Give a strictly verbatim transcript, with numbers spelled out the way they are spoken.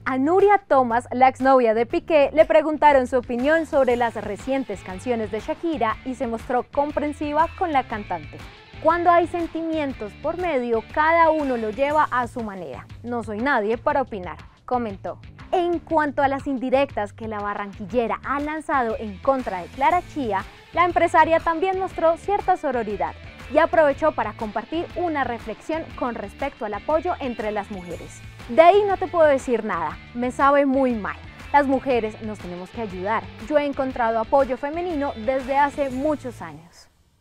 A Nuria Thomas, la exnovia de Piqué, le preguntaron su opinión sobre las recientes canciones de Shakira y se mostró comprensiva con la cantante. Cuando hay sentimientos por medio, cada uno lo lleva a su manera. No soy nadie para opinar, comentó. En cuanto a las indirectas que la barranquillera ha lanzado en contra de Clara Chía, la empresaria también mostró cierta sororidad y aprovechó para compartir una reflexión con respecto al apoyo entre las mujeres. De ahí no te puedo decir nada, me sabe muy mal. Las mujeres nos tenemos que ayudar. Yo he encontrado apoyo femenino desde hace muchos años.